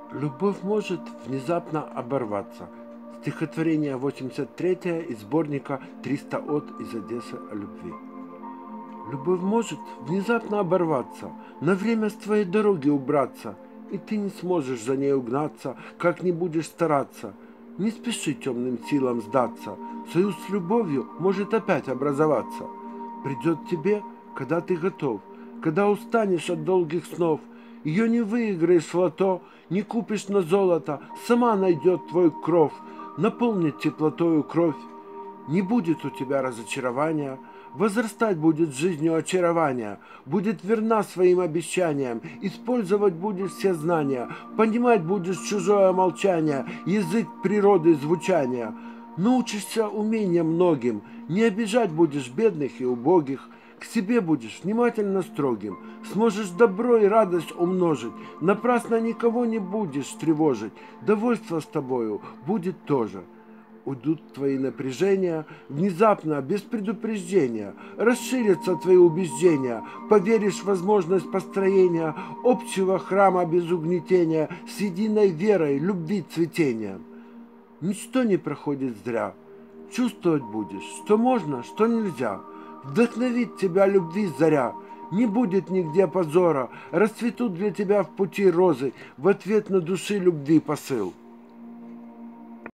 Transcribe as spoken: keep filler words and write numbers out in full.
Любовь может внезапно оборваться. Стихотворение восемьдесят третье из сборника «триста от из Одессы о любви». Любовь может внезапно оборваться, на время с твоей дороги убраться, и ты не сможешь за ней угнаться, как не будешь стараться. Не спеши темным силам сдаться, союз с любовью может опять образоваться. Придет тебе, когда ты готов, когда устанешь от долгих снов. Ее не выиграешь в лото, не купишь на золото, сама найдет твой кров, наполнит теплотою кровь. Не будет у тебя разочарования, возрастать будет жизнью очарования, будет верна своим обещаниям, использовать будешь все знания, понимать будешь чужое молчание, язык природы звучания. Научишься умениям многим, не обижать будешь бедных и убогих, к себе будешь внимательно строгим, сможешь добро и радость умножить, напрасно никого не будешь тревожить, довольство с тобою будет тоже. Уйдут твои напряжения, внезапно, без предупреждения, расширятся твои убеждения, поверишь в возможность построения общего храма без угнетения, с единой верой, любви, цветения. Ничто не проходит зря, чувствовать будешь, что можно, что нельзя, вдохновит тебя любви заря, не будет нигде позора, расцветут для тебя в пути розы, в ответ на души любви посыл.